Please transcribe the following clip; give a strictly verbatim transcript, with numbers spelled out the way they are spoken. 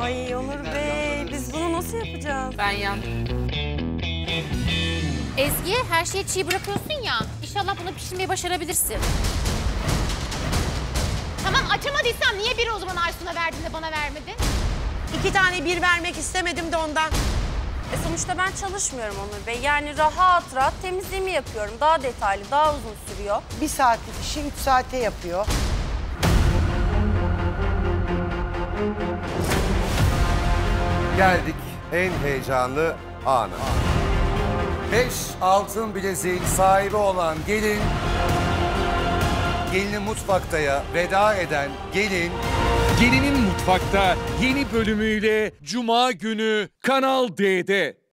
Ay Onur Bey, biz bunu nasıl yapacağız? Ben yandım. Ezgi, her şeyi çiğ bırakıyorsun ya. İnşallah bunu pişirmeyi başarabilirsin. Tamam, açamadıysam niye biri o zaman Aysun'a verdin de bana vermedin? İki tane bir vermek istemedim de ondan. E sonuçta ben çalışmıyorum Onur Bey. Yani rahat rahat temizliğimi yapıyorum. Daha detaylı, daha uzun sürüyor. Bir saatlik işi üç saate yapıyor. Geldik en heyecanlı ana. Beş altın bileziğin sahibi olan gelin, gelini mutfaktaya veda eden gelin, Gelinin Mutfak'ta yeni bölümüyle Cuma günü Kanal D'de.